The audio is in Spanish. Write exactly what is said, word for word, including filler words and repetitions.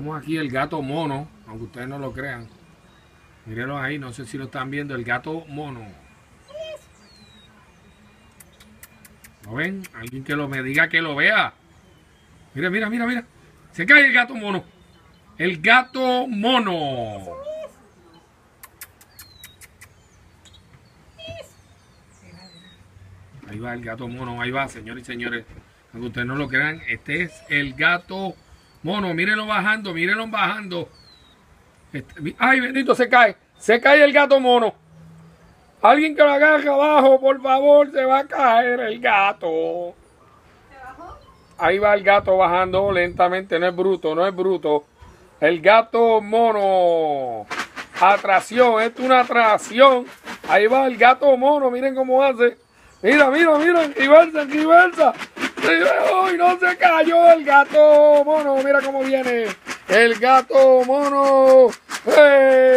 Tenemos aquí el gato mono, aunque ustedes no lo crean. Mírenlo ahí, no sé si lo están viendo, el gato mono. ¿Lo ven? Alguien que lo me diga que lo vea. Mira, mira, mira, mira. Se cae el gato mono. El gato mono. Ahí va el gato mono, ahí va, señores y señores. Aunque ustedes no lo crean, este es el gato mono. Mírenlo bajando, mírenlo bajando. Este, ay, bendito, se cae. Se cae el gato mono. Alguien que lo agarre abajo, por favor, se va a caer el gato. ¿Se bajó? Ahí va el gato bajando lentamente, no es bruto, no es bruto. El gato mono. Atracción, esto es una atracción. Ahí va el gato mono, miren cómo hace. Mira, mira, mira, en reversa, en reversa. ¡Ay, no se cayó el gato mono! Mira cómo viene. El gato mono. ¡Hey!